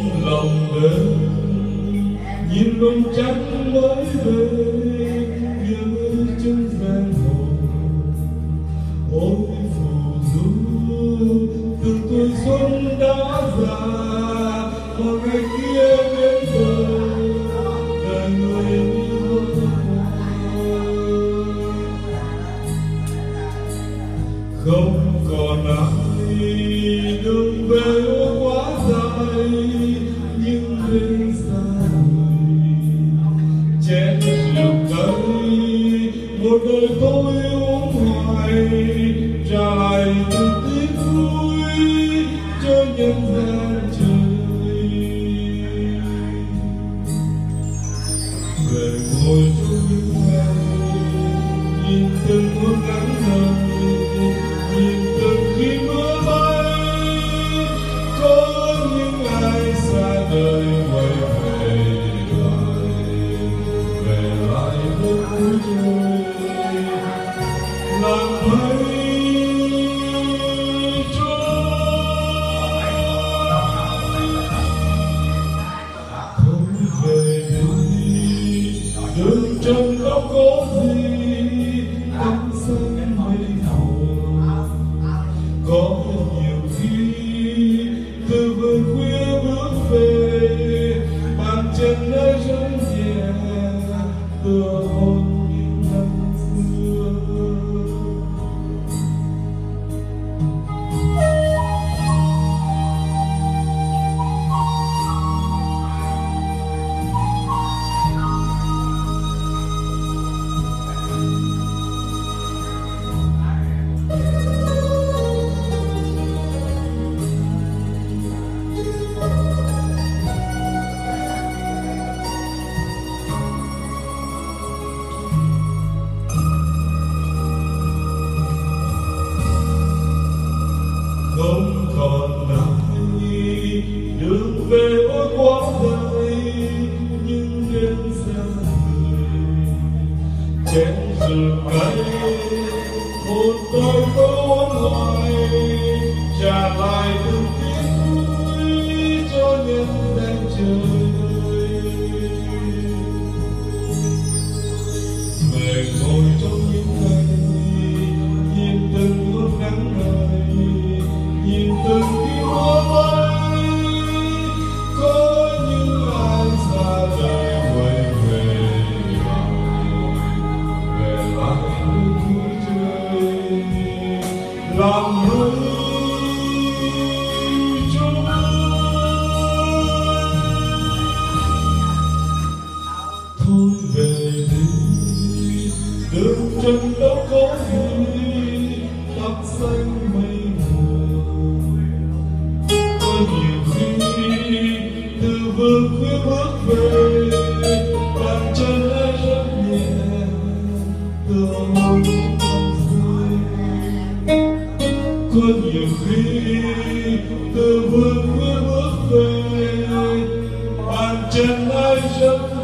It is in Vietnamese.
lòng đến nhìn đôi trắng mới về nhớ chân ven hồ. Ôi phù du từ tuổi xuân đã già mà ngày kia đến bờ đời người đi hôn không còn ai đường về quá dài nhưng bên xa người chén rượu cay một đời tôi uống hoài trả lại từng tiếc vui cho nhân gian trời về ngồi trong những ngày nhìn từng muôn nắng dài nhìn từng khi mưa bay có những ai xa đời quay về lại đất cuối trời làm thấy không về đi đường trần đâu có gì ánh xanh mây hồng có nhiều khi từ vườn khuya bước về bàn chân nơi rơi nhẹ tựa hôn những năm xưa. Không còn ai đường về ôi quãng đời nhưng đêm xa người chén rượu cay một tôi ôn hoài trả lại từng tiếc vui cho nhân gian trời về ngồi trong những ngày nhìn từng lúc nắng đời nhìn từng khi mưa bay có những ai xa đời quay về lại nơi cuối trời làm hơi trôi thôi về đi đường trần đâu có gì tóc xanh mây nhiều khi từ vườn khuya bước về bàn chân ấy rất nhẹ tựa hôn những năm xưa có nhiều khi từ vườn khuya bước về bàn chân ấy rất